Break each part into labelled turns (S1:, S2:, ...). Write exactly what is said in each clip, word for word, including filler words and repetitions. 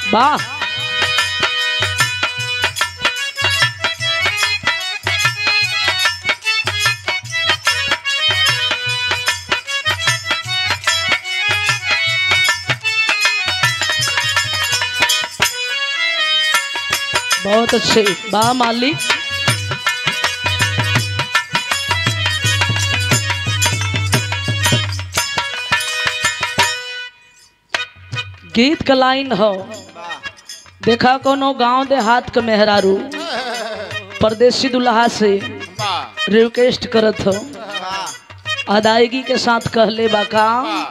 S1: वाह। बहुत अच्छे, वाह मालिक। गीत का लाइन हो, देखा कोनो गांव देहात के मेहरारू परदेसी दुल्हा से रिक्वेस्ट करत हो, अदायगी के साथ कहले बाका,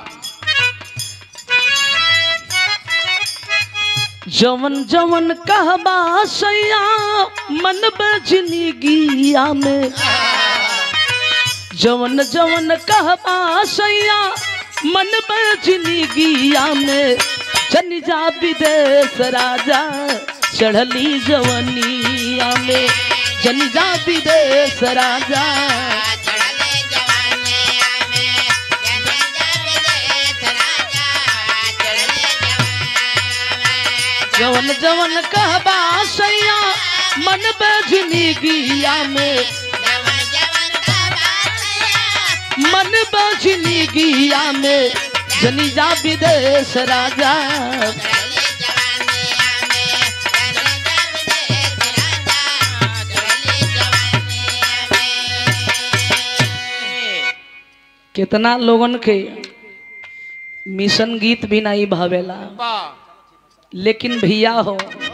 S1: जवन जवन कहबा सैया मन बजनी गिया में, जवन जवन कहबा सैया मन बजनी गिया में, जन जा विदेश राजा चढ़ली जवनिया में, जन जा विदेश राजा जवन जवन कहबा सैया मन बजनी गिया में, मन बजनी गिया में, जनी जा विदेश राजा कितना लोगन के मिशन गीत भी नहीं भावेला, लेकिन भैया हो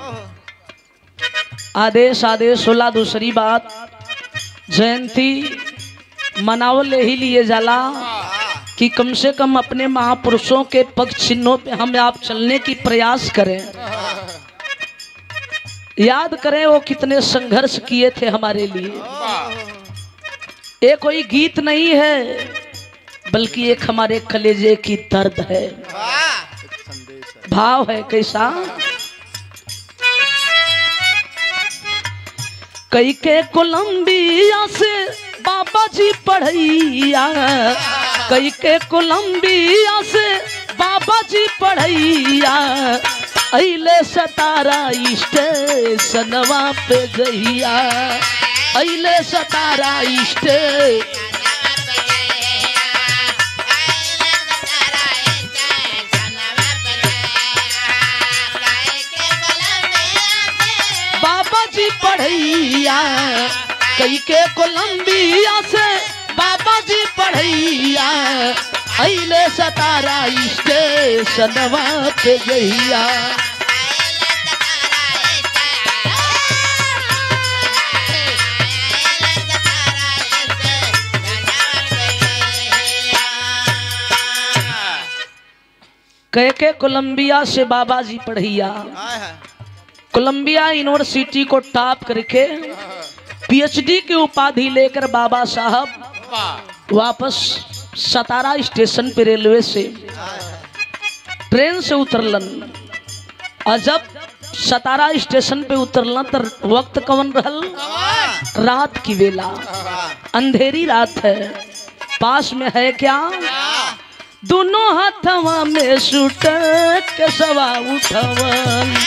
S1: आदेश आदेश होला। दूसरी बात, जयंती मनावल ही लिए जाला कि कम से कम अपने महापुरुषों के पग चिन्हों पे हम आप चलने की प्रयास करें, याद करें वो कितने संघर्ष किए थे हमारे लिए। ये कोई गीत नहीं है, बल्कि एक हमारे कलेजे की दर्द है, भाव है। कैसा? कई के कोलंबिया से बाबा जी पढ़ैया, कई के कोलंबिया से बाबा जी पढ़ैया, अइले सतारा स्टेशनवा पे जइया, अइले सतारा स्टेशन पढ़ैया, कई के कोलंबिया से बाबा जी पढ़ैया, अइले सतारा स्टेशनवा पे जइया। कह के कोलंबिया से बाबा जी पढ़ैया, कोलंबिया यूनिवर्सिटी को टॉप करके पीएचडी की उपाधि लेकर बाबा साहब वापस सतारा स्टेशन पे रेलवे से ट्रेन से उतरलन, और जब सतारा स्टेशन पे उतरलन तो वक्त कौन रहल? रात की वेला, अंधेरी रात है। पास में है क्या? दोनों हाथवा में सूट के सवा उठवन,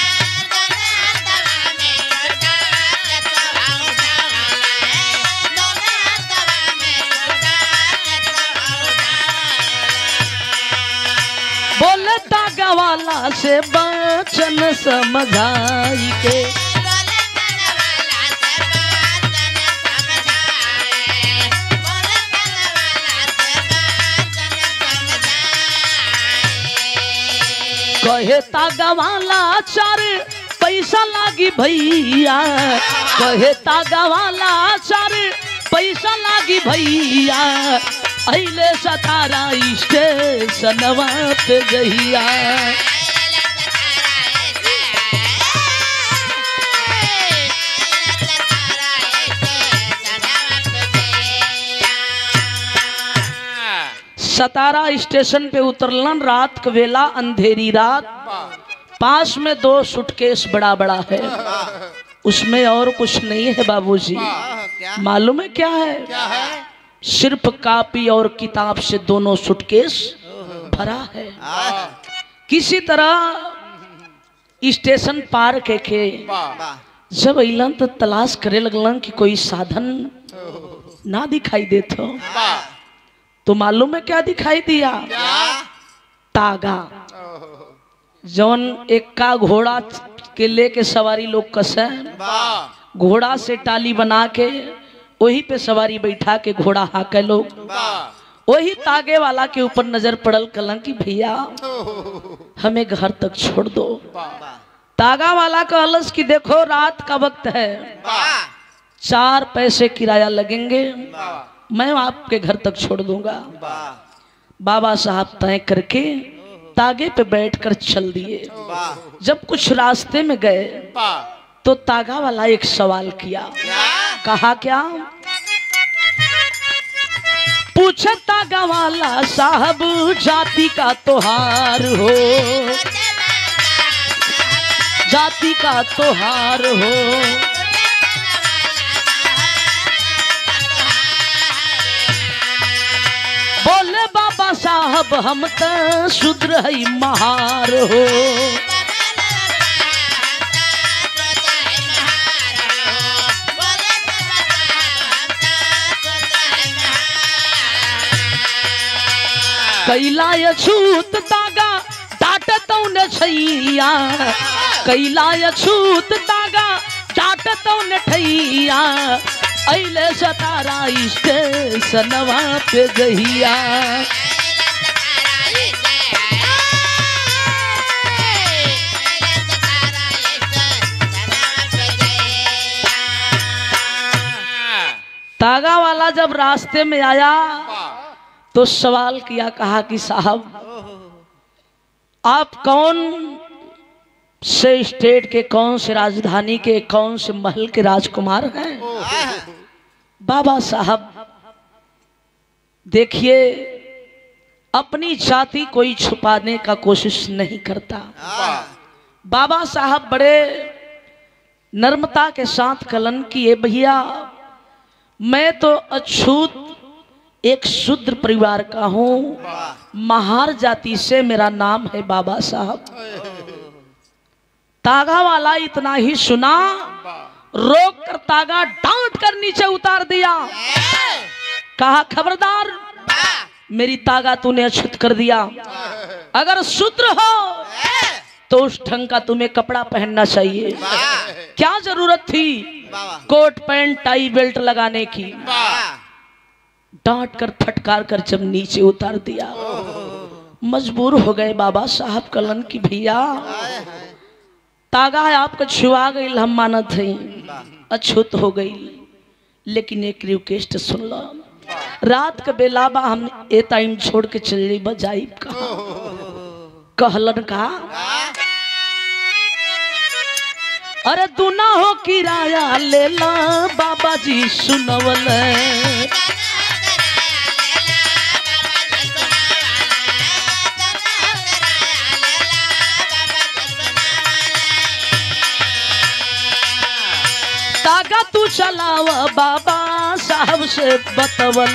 S1: वाला से बचन समझाई के, कहे तागा वाला चार पैसा लागी भैया, कहे तागा वाला चार पैसा लागी भैया, अइले सतारा स्टेशनवा पे जइया। सतारा स्टेशन पे उतरलन, रात का वेला, अंधेरी रात। पास में दो सूटकेस बड़ा बड़ा है, उसमें और कुछ नहीं है बाबूजी। मालूम है क्या है? क्या है? सिर्फ कॉपी और किताब से दोनों सूटकेस भरा है। किसी तरह स्टेशन पार के के जब अलन तो तलाश करे लगलन कि कोई साधन ना दिखाई देता, तो मालूम है क्या दिखाई दिया? तागा। जौन एक का घोड़ा के लेके सवारी लोग कसे, घोड़ा से टाली बना के वही पे सवारी बैठा के घोड़ा हाके लोग, वही तागे वाला के ऊपर नजर पड़ल कलन कि भैया हमें घर तक छोड़ दो। तागा वाला का अलस की देखो रात का वक्त है, चार पैसे किराया लगेंगे, मैं आपके घर तक छोड़ दूंगा। बाबा साहब तय करके तागे पे बैठकर चल दिए। जब कुछ रास्ते में गए तो तागा वाला एक सवाल किया। कहा क्या? पूछे तागा वाला साहब जाति का त्योहार हो, जाति का त्योहार हो। बोले बाबा साहब हम तो शूद्र है महार हो। कैलाय छूत तागा डाट तौने छैया, कैलाय छूत तागा डाट तौने ठैया, अइले सतारा स्टेशनवा पे जहिया। तागा वाला जब रास्ते में आया तो सवाल किया, कहा कि साहब आप कौन से स्टेट के, कौन से राजधानी के, कौन से महल के राजकुमार हैं? बाबा साहब देखिए अपनी जाति कोई छुपाने का कोशिश नहीं करता। बाबा साहब बड़े नर्मता के साथ कलन किए, भैया मैं तो अछूत एक शूद्र परिवार का हूँ, महार जाति से मेरा नाम है बाबा साहब। तागा वाला इतना ही सुना, रोक कर तागा डांट कर नीचे उतार दिया। कहा खबरदार, मेरी तागा तूने अछूत कर दिया। अगर शूद्र हो तो उस ढंग का तुम्हें कपड़ा पहनना चाहिए। क्या जरूरत थी कोट पैंट टाई बेल्ट लगाने की? डांट कर फटकार कर जब नीचे उतार दिया, मजबूर हो गए बाबा साहब कलन की भैया तागा है आपका छुआ गई, हम मानत है अछूत हो गई, लेकिन एक रिक्वेस्ट सुन लो। रात का बेला बा, हम ए टाइम छोड़ के चले बजाई कहा कहलन का, अरे तू ना हो किराया ले ला बाबा जी सुनवल। तागा तू चलावा बाबा साहब से बतवल।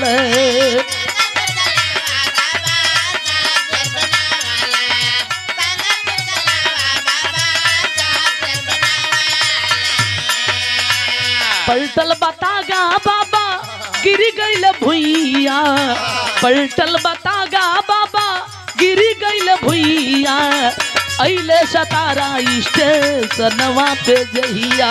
S1: पलटल बतागा बाबा गिरी गईल भुइया, पलटल बतागा बाबा गिरी गईल भुइया, अइले सतारा स्टेशनवा पे जहिया।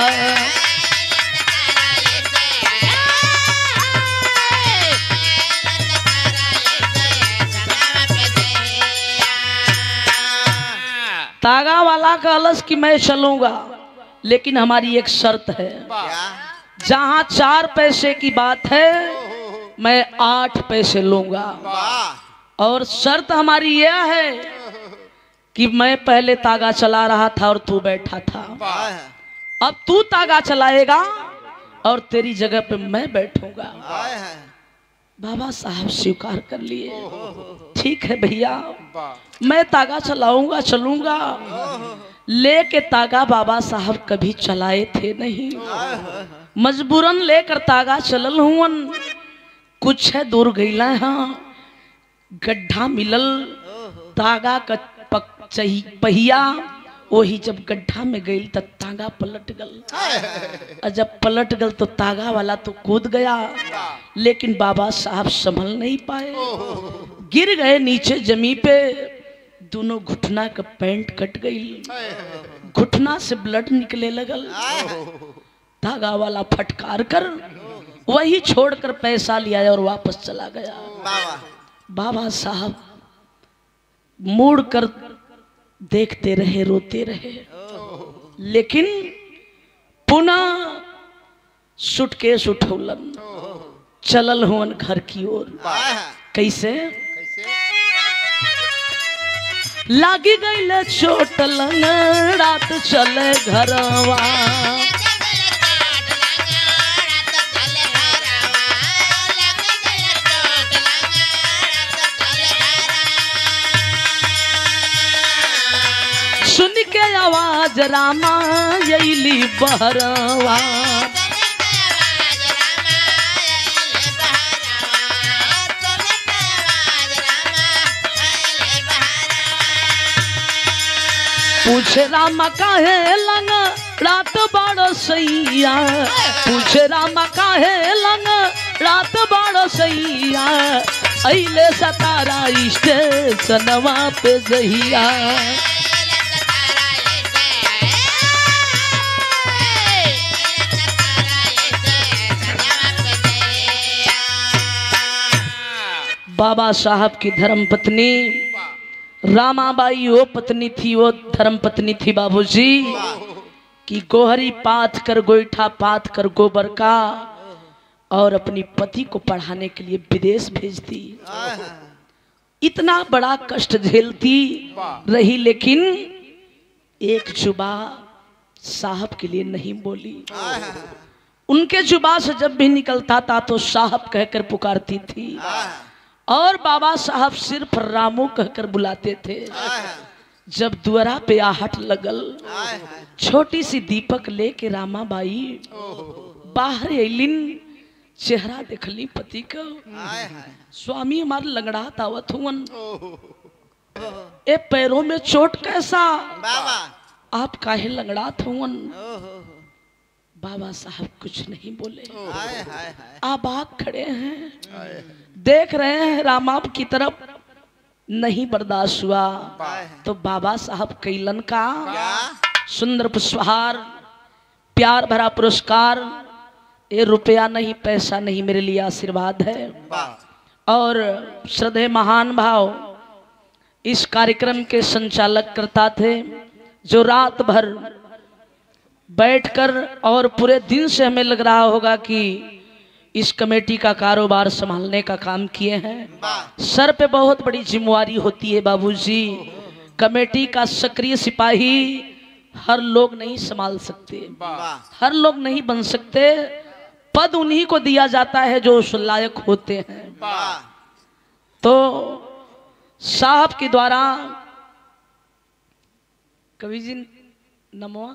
S1: तागा वाला का अलस कि मैं चलूंगा, लेकिन हमारी एक शर्त है, जहां चार पैसे की बात है मैं आठ पैसे लूंगा, और शर्त हमारी यह है कि मैं पहले तागा चला रहा था और तू बैठा था, अब तू तागा चलाएगा और तेरी जगह पे मैं बैठूंगा। बाबा साहब स्वीकार कर लिए, ठीक है भैया मैं तागा चलाऊंगा चलूंगा। लेके तागा बाबा साहब कभी चलाए थे नहीं, मजबूरन लेकर तागा चलल हुवन। कुछ है दूर गईला, हाँ गड्ढा मिलल, तागा का पहिया वही जब गड्ढा में गई तब तागा पलट गल, और जब पलट गल तो तागा वाला तो कूद गया, लेकिन बाबा साहब संभल नहीं पाए, गिर गए नीचे जमी पे। दोनों घुटना का पैंट कट गई, घुटना से ब्लड निकले लगल। तागा वाला फटकार कर वही छोड़कर पैसा लिया और वापस चला गया। बाबा साहब मुड़ कर देखते रहे, रोते रहे, लेकिन पुनः सुटकेस उठौलन, चलल हुन घर की ओर। कैसे लागी गई चोट रात चले घरवा, सुन के आवाज रामा यली बहरवा, पूछे रामा काहे लंग रात बड़ सैया, पूछे रामा काहे लंग रात बड़ सैया, अइले सतारा स्टेशनवा पे जहिया। बाबा साहब की धर्म पत्नी रामाबाई वो पत्नी थी, वो धर्म पत्नी थी बाबूजी कि गोहरी पाथ कर गोईठा पाथ कर गोबर का, और अपनी पति को पढ़ाने के लिए विदेश भेजती। इतना बड़ा कष्ट झेलती रही, लेकिन एक जुबा साहब के लिए नहीं बोली। उनके जुबा से जब भी निकलता था तो साहब कहकर पुकारती थी, और बाबा साहब सिर्फ रामू कहकर बुलाते थे। जब द्वारा पे आहट लगल, छोटी सी दीपक लेके रामाबाई बाहर अलिन, चेहरा देखली पति का, स्वामी हमारे लंगड़ा तावत हुवन, ए पैरों में चोट कैसा, आप काहे लंगड़ा हुवन। बाबा साहब कुछ नहीं बोले, आप आग खड़े हैं, देख रहे हैं रामाब की तरफ, नहीं बर्दाश्त हुआ तो बाबा साहब कैलन का सुंदर पुष्पहार, प्यार भरा पुरस्कार, ये रुपया नहीं पैसा नहीं, मेरे लिए आशीर्वाद है। और श्रद्धेय महान भाव इस कार्यक्रम के संचालक करता थे, जो रात भर बैठकर और पूरे दिन से हमें लग रहा होगा कि इस कमेटी का कारोबार संभालने का काम किए हैं। सर पे बहुत बड़ी जिम्मेवारी होती है बाबूजी, कमेटी का सक्रिय सिपाही हर लोग नहीं संभाल सकते, हर लोग नहीं बन सकते, पद उन्हीं को दिया जाता है जो उस लायक होते हैं। तो साहब के द्वारा कवि जी नमो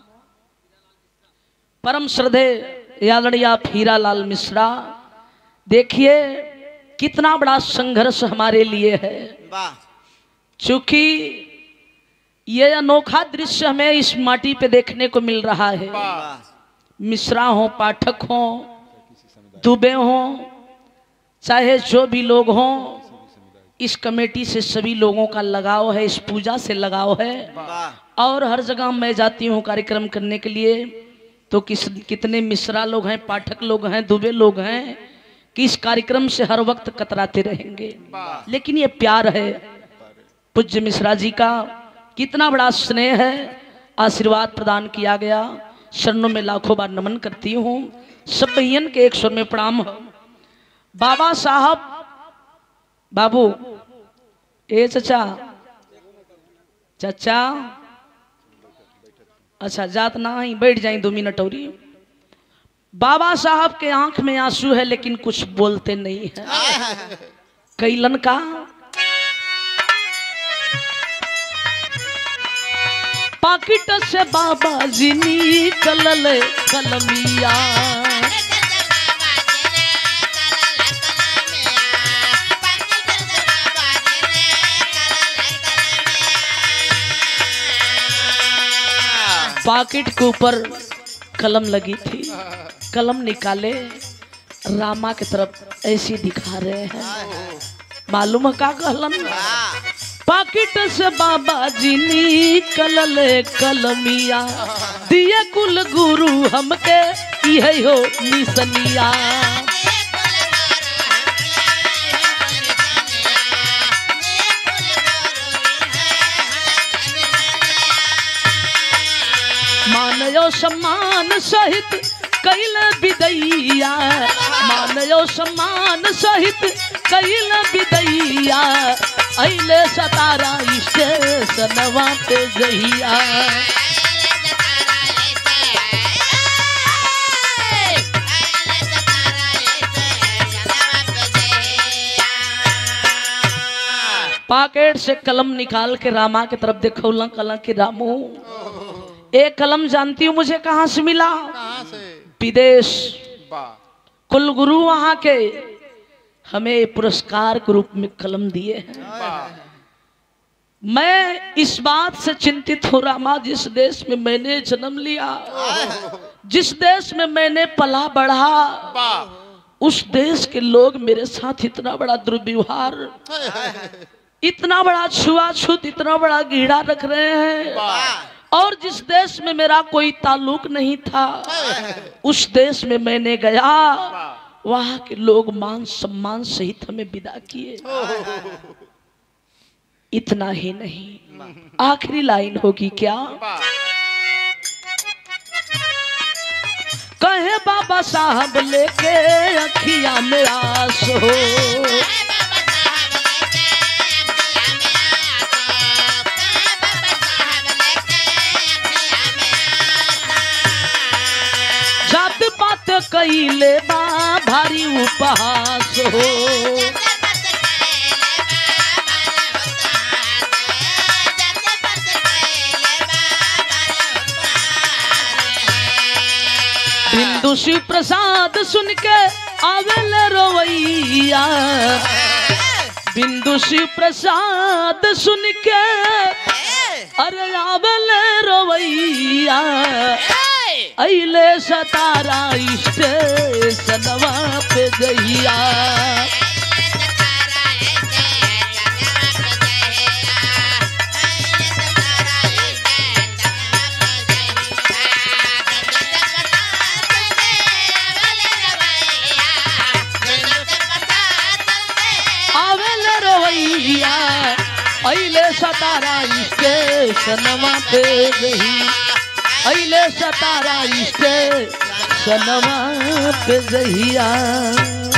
S1: परम श्रद्धेय आदरणीय हीरालाल मिश्रा, देखिए कितना बड़ा संघर्ष हमारे लिए है, चूंकि ये अनोखा दृश्य हमें इस माटी पे देखने को मिल रहा है। मिश्रा हो, पाठक हो, दुबे हो, चाहे जो भी लोग हों, इस कमेटी से सभी लोगों का लगाव है, इस पूजा से लगाव है। और हर जगह मैं जाती हूँ कार्यक्रम करने के लिए, तो किस कितने मिश्रा लोग हैं, पाठक लोग हैं, दुबे लोग हैं कि इस कार्यक्रम से हर वक्त कतराते रहेंगे, लेकिन ये प्यार है पूज्य मिश्रा जी का, कितना बड़ा स्नेह है, आशीर्वाद प्रदान किया गया। शरणों में लाखों बार नमन करती हूँ, सब बहन के एक स्वर में प्रणाम। बाबा साहब, बाबू ए चचा, चचा अच्छा जात ना ही बैठ जाए दो मिनट और। बाबा साहब के आंख में आंसू है लेकिन कुछ बोलते नहीं है। कैलन का पाकिट से बाबा जी निकलल कलमिया, पॉकेट के ऊपर कलम लगी थी, कलम निकाले रामा की तरफ ऐसे दिखा रहे हैं। मालूम है का कहलन? पॉकेट से बाबा जी निकलले कलमिया, दिए कुल गुरु हमके यही हो निसनिया। मानयो सम्मान सहित कैल विदैया, मानयो सम्मान सहित कैल विदैया, अइले सतारा स्टेशनवा पे जहिया। पॉकेट से कलम निकाल के रामा की तरफ देखो, कला के रामू एक कलम जानती हूँ मुझे कहाँ से मिला? कहाँ से? विदेश। कुलगुरु वहाँ के हमें पुरस्कार के रूप में कलम दिए हैं। मैं इस बात से चिंतित हो रामा, जिस देश में मैंने जन्म लिया, जिस देश में मैंने पला बढ़ा, उस देश के लोग मेरे साथ इतना बड़ा दुर्व्यवहार, इतना बड़ा छुआछूत, इतना बड़ा गीड़ा रख रहे हैं। और जिस देश में मेरा कोई ताल्लुक नहीं था, उस देश में मैंने गया, वहां के लोग मान सम्मान सहित हमें विदा किए। इतना ही नहीं, आखिरी लाइन होगी क्या? कहे बाबा साहब लेके अखियां में आस हो, जात पात कइले बा भारी उपहास हो। बिंदु शिव प्रसाद सुन के आवेल रोवैया, बिंदु शिव प्रसाद सुन के अरे आवेल रोवैया, अइले सतारा स्टेशनवा पे जहिया। आवेल रोवैया, अइले सतारा स्टेशनवा पे जहिया, अइले सतारा स्टेशनवा पे जहिया।